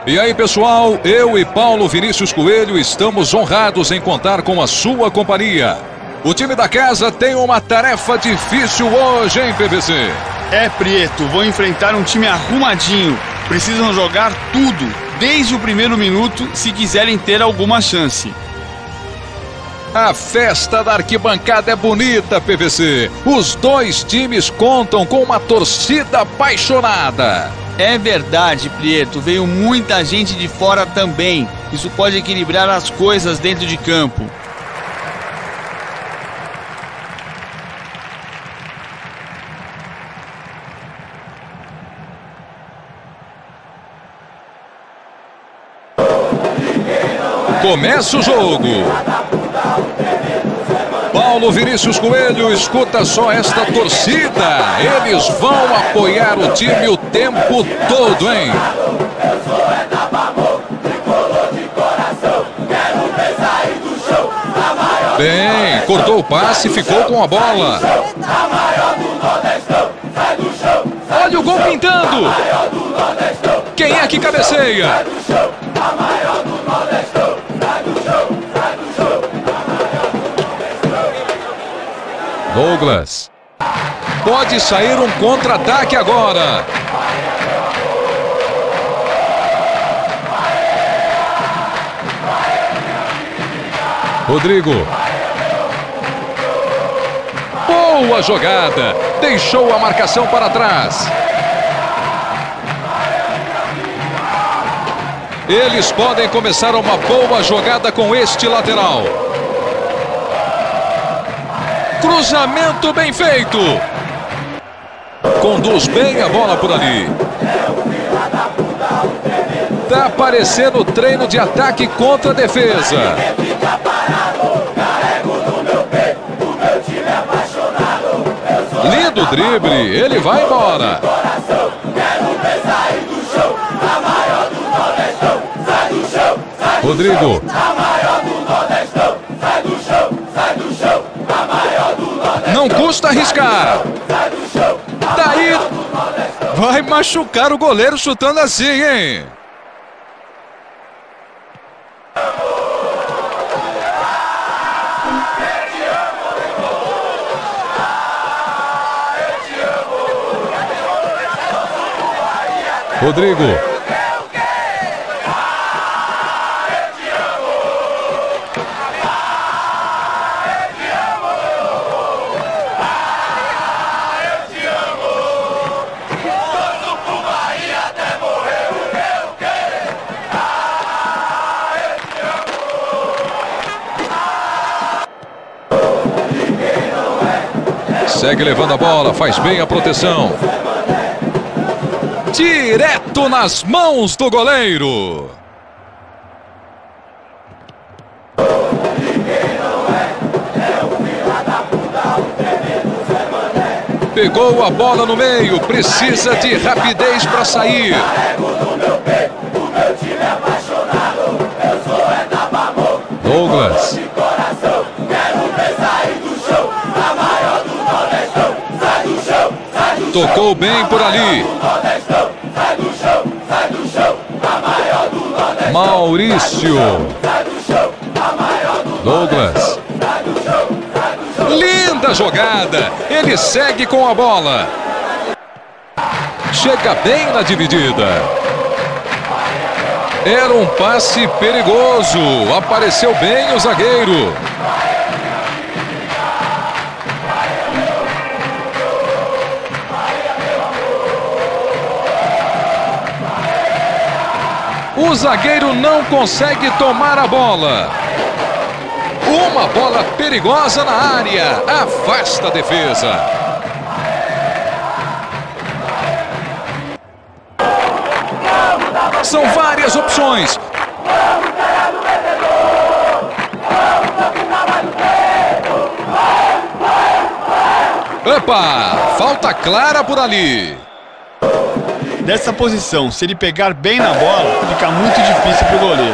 E aí, pessoal, eu e Paulo Vinícius Coelho estamos honrados em contar com a sua companhia. O time da casa tem uma tarefa difícil hoje, hein, PVC? Prieto, vão enfrentar um time arrumadinho. Precisam jogar tudo, desde o primeiro minuto, se quiserem ter alguma chance. A festa da arquibancada é bonita, PVC. Os dois times contam com uma torcida apaixonada. É verdade, Prieto. Veio muita gente de fora também. Isso pode equilibrar as coisas dentro de campo. Começa o jogo. Paulo Vinícius Coelho, escuta só esta torcida. Eles vão apoiar o time o tempo todo, hein? Bem, cortou o passe e ficou com a bola. Olha o gol pintando. Quem é que cabeceia? Douglas. Pode sair um contra-ataque agora. Rodrigo. Boa jogada. Deixou a marcação para trás. Eles podem começar uma boa jogada com este lateral. Cruzamento bem feito. Conduz bem a bola por ali. Tá parecendo treino de ataque contra a defesa. Lindo drible. Ele vai embora. Rodrigo. Não custa arriscar. Daí vai machucar o goleiro chutando assim, hein? Rodrigo. Segue levando a bola, faz bem a proteção. Direto nas mãos do goleiro. Pegou a bola no meio, precisa de rapidez para sair. Douglas. Tocou bem por ali. Maurício. Douglas. Linda jogada. Ele segue com a bola. Chega bem na dividida. Era um passe perigoso. Apareceu bem o zagueiro. O zagueiro não consegue tomar a bola. Uma bola perigosa na área. Afasta a defesa. São várias opções. Opa! Falta clara por ali. Dessa posição, se ele pegar bem na bola, fica muito difícil para o goleiro.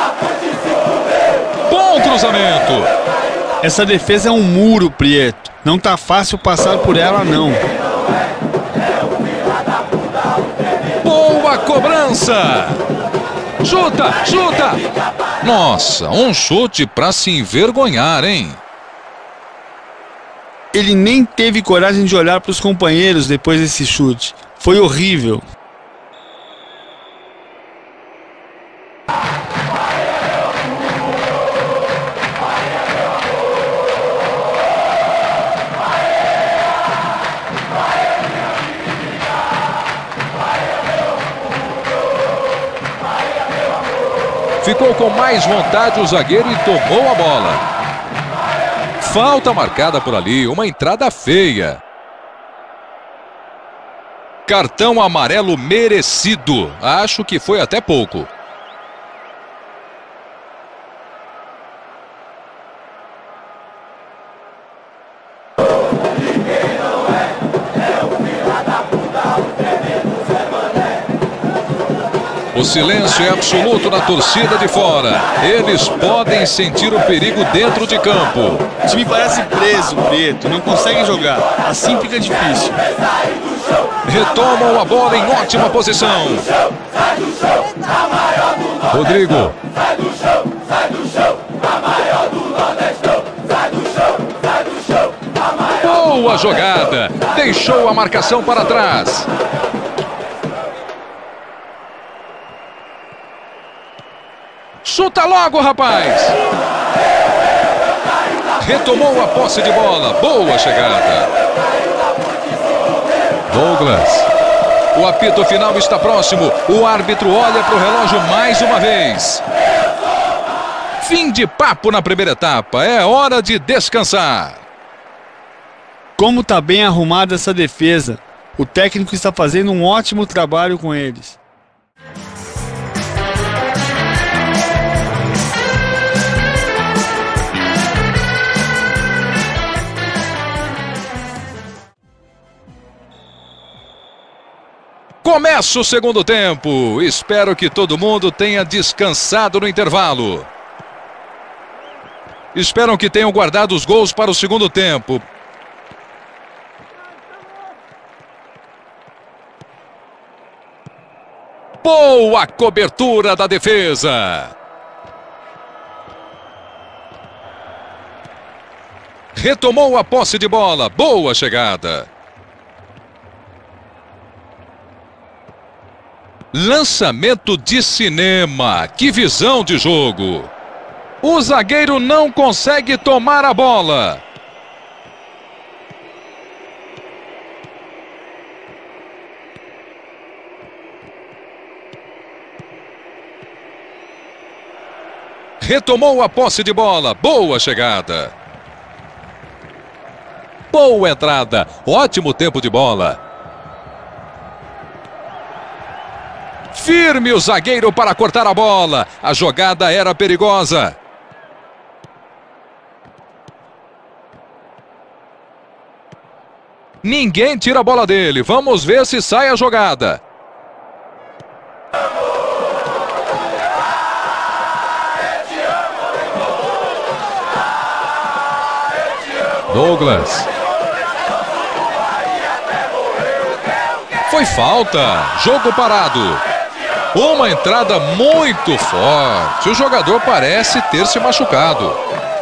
Bom cruzamento. Essa defesa é um muro, Prieto. Não tá fácil passar por ela, não. Boa cobrança. Chuta, chuta! Nossa, um chute pra se envergonhar, hein? Ele nem teve coragem de olhar para os companheiros depois desse chute. Foi horrível. Ficou com mais vontade o zagueiro e tomou a bola. Falta marcada por ali, uma entrada feia. Cartão amarelo merecido. Acho que foi até pouco. O silêncio é absoluto na torcida de fora. Eles podem sentir o perigo dentro de campo. O time parece preso, Preto. Não consegue jogar. Assim fica difícil. Retomam a bola em ótima posição. Rodrigo. Boa jogada. Deixou a marcação para trás. Chuta logo, rapaz! Retomou a posse de bola. Boa chegada. Douglas. O apito final está próximo. O árbitro olha para o relógio mais uma vez. Fim de papo na primeira etapa. É hora de descansar. Como está bem arrumada essa defesa. O técnico está fazendo um ótimo trabalho com eles. Começa o segundo tempo. Espero que todo mundo tenha descansado no intervalo. Espero que tenham guardado os gols para o segundo tempo. Boa cobertura da defesa. Retomou a posse de bola. Boa chegada. Lançamento de cinema. Que visão de jogo. O zagueiro não consegue tomar a bola. Retomou a posse de bola. Boa chegada. Boa entrada. Ótimo tempo de bola. Firme o zagueiro para cortar a bola. A jogada era perigosa. Ninguém tira a bola dele. Vamos ver se sai a jogada. Douglas. Foi falta. Jogo parado. Uma entrada muito forte. O jogador parece ter se machucado.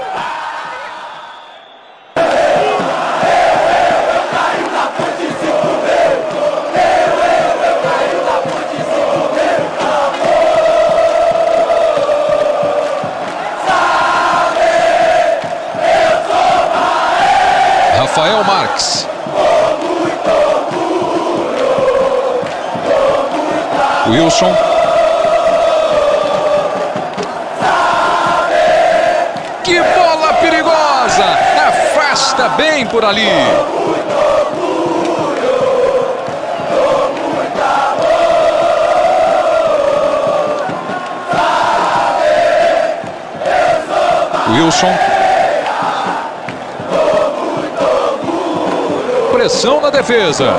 Rafael Marques. Wilson. Que bola perigosa! Afasta bem por ali. Wilson. Pressão na defesa.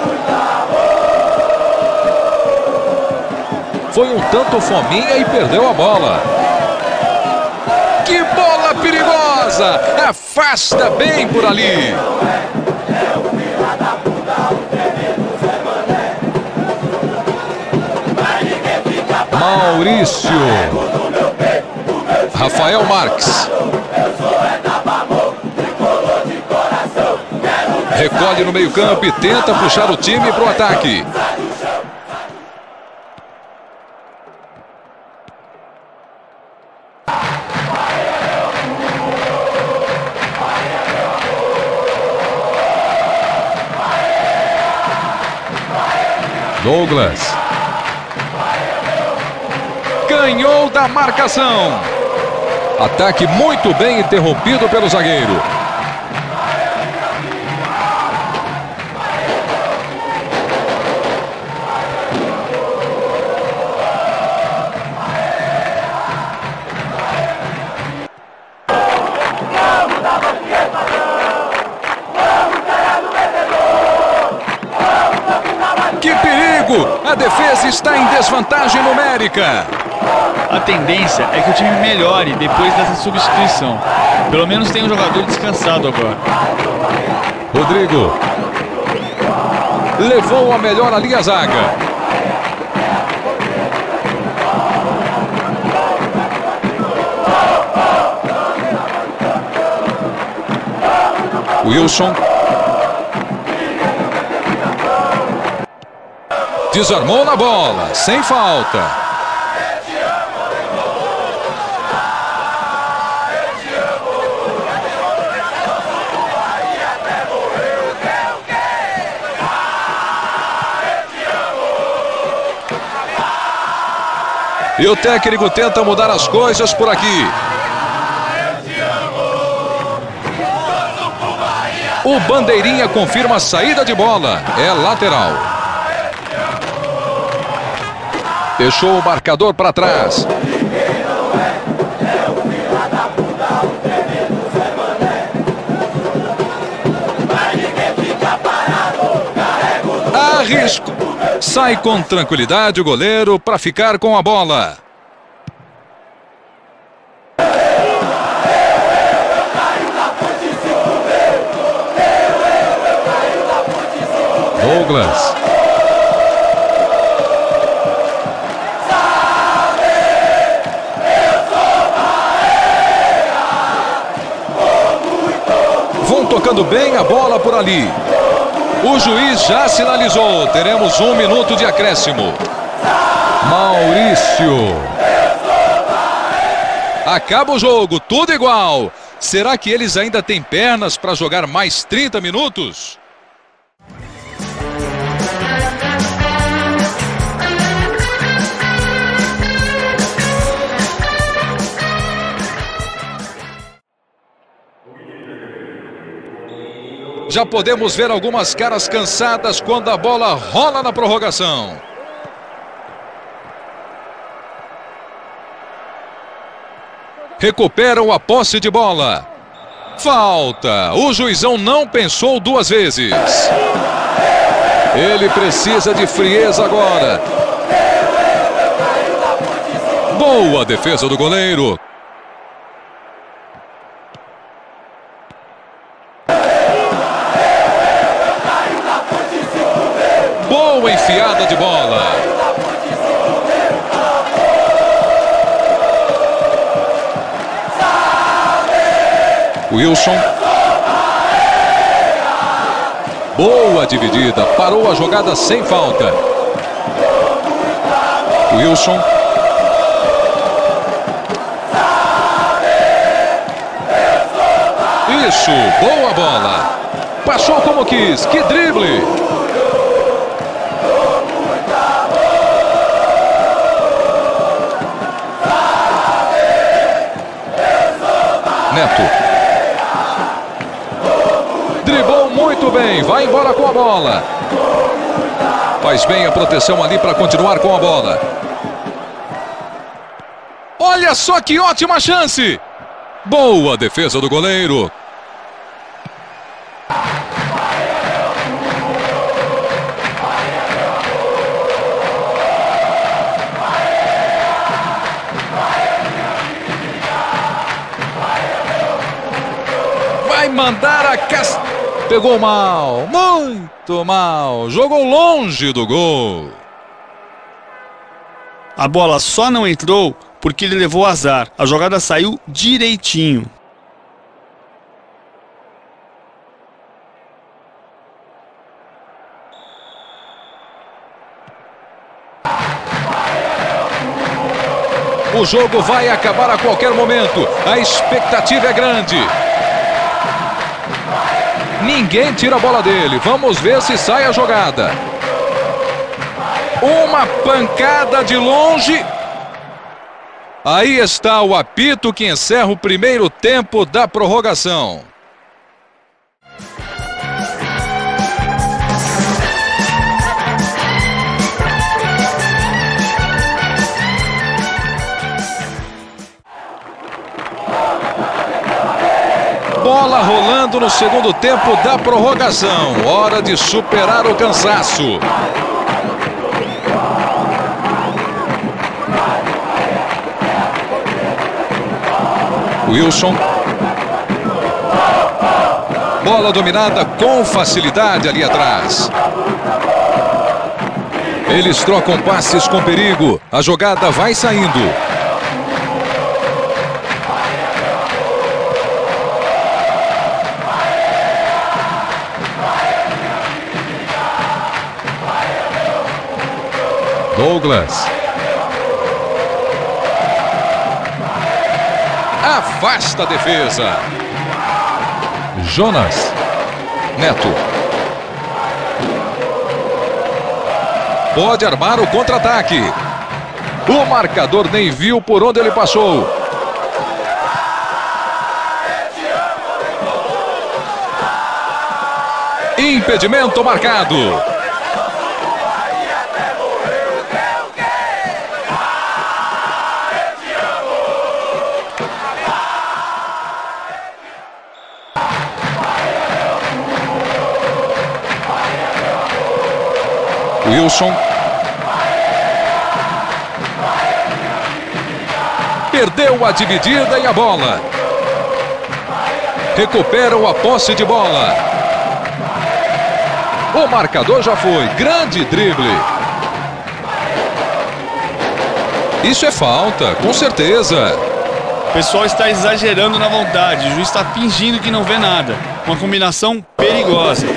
Foi um tanto fominha e perdeu a bola. Que bola perigosa! Afasta bem por ali. Maurício. Rafael Marques. Recolhe no meio-campo e tenta puxar o time para o ataque. Douglas. Ganhou da marcação. Ataque muito bem interrompido pelo zagueiro. Que perigo! A defesa está em desvantagem numérica. A tendência é que o time melhore depois dessa substituição. Pelo menos tem um jogador descansado agora. Rodrigo. Levou a melhor ali a zaga. Wilson. Desarmou na bola, sem falta. E o técnico tenta mudar as coisas por aqui. O bandeirinha confirma a saída de bola. É lateral. Deixou o marcador para trás. Arrisco. Sai com tranquilidade o goleiro para ficar com a bola. Douglas. Vão tocando bem a bola por ali. O juiz já sinalizou. Teremos 1 minuto de acréscimo. Maurício. Acaba o jogo, tudo igual. Será que eles ainda têm pernas para jogar mais 30 minutos? Já podemos ver algumas caras cansadas quando a bola rola na prorrogação. Recuperam a posse de bola. Falta. O juizão não pensou 2 vezes. Ele precisa de frieza agora. Boa defesa do goleiro. Boa enfiada de bola. Wilson. Boa dividida. Parou a jogada sem falta. Wilson. Isso. Boa bola. Passou como quis. Que drible. Neto. Driblou muito bem. Vai embora com a bola. Faz bem a proteção ali para continuar com a bola. Olha só que ótima chance. Boa defesa do goleiro. Mandar a caça. Pegou mal, muito mal. Jogou longe do gol. A bola só não entrou porque ele levou azar. A jogada saiu direitinho. O jogo vai acabar a qualquer momento. A expectativa é grande. Ninguém tira a bola dele. Vamos ver se sai a jogada. Uma pancada de longe. Aí está o apito que encerra o primeiro tempo da prorrogação. Bola rolando no segundo tempo da prorrogação. Hora de superar o cansaço. Wilson. Bola dominada com facilidade ali atrás. Eles trocam passes com perigo. A jogada vai saindo. Douglas. Afasta a defesa. Jonas. Neto. Pode armar o contra-ataque. O marcador nem viu por onde ele passou. Impedimento marcado. Wilson. Perdeu a dividida e a bola. Recuperam a posse de bola. O marcador já foi. Grande drible. Isso é falta, com certeza. O pessoal está exagerando na vontade. O juiz está fingindo que não vê nada. Uma combinação perigosa.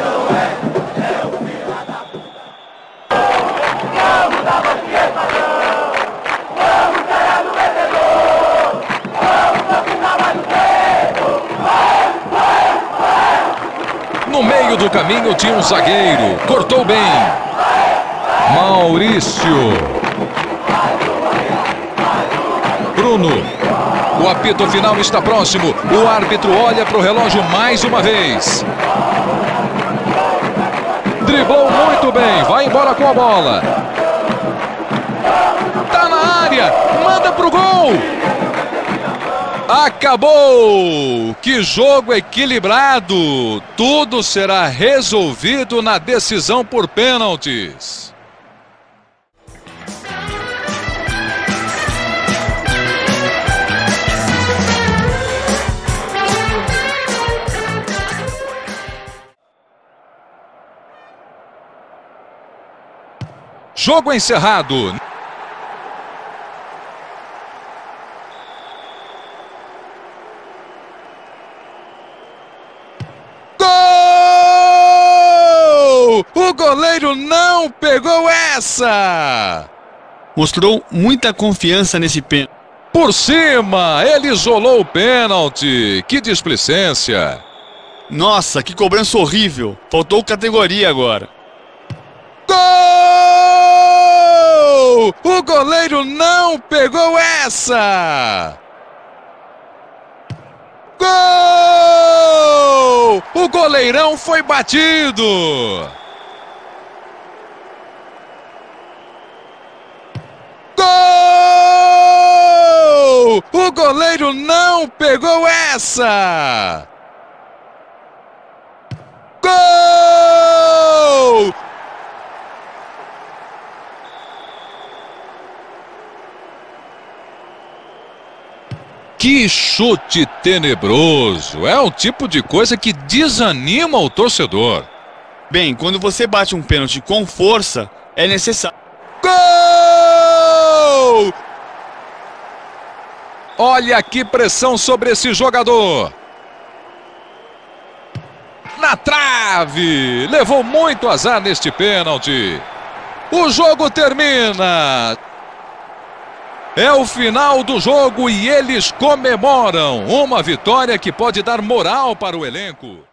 No meio do caminho tinha um zagueiro. Cortou bem. Maurício. Bruno. O apito final está próximo. O árbitro olha para o relógio mais uma vez. Driblou muito bem. Vai embora com a bola. Tá na área. Manda pro gol. Acabou! Que jogo equilibrado! Tudo será resolvido na decisão por pênaltis. Jogo encerrado. O goleiro não pegou essa! Mostrou muita confiança nesse pênalti. Por cima, ele isolou o pênalti. Que displicência! Nossa, que cobrança horrível. Faltou categoria agora. Gol! O goleiro não pegou essa! Gol! O goleirão foi batido! Gol! O goleiro não pegou essa! Gol! Que chute tenebroso! É um tipo de coisa que desanima o torcedor. Bem, quando você bate um pênalti com força, é necessário. Gol! gol! Olha que pressão sobre esse jogador. Na trave! Levou muito azar neste pênalti. O jogo termina. É o final do jogo e eles comemoram uma vitória que pode dar moral para o elenco.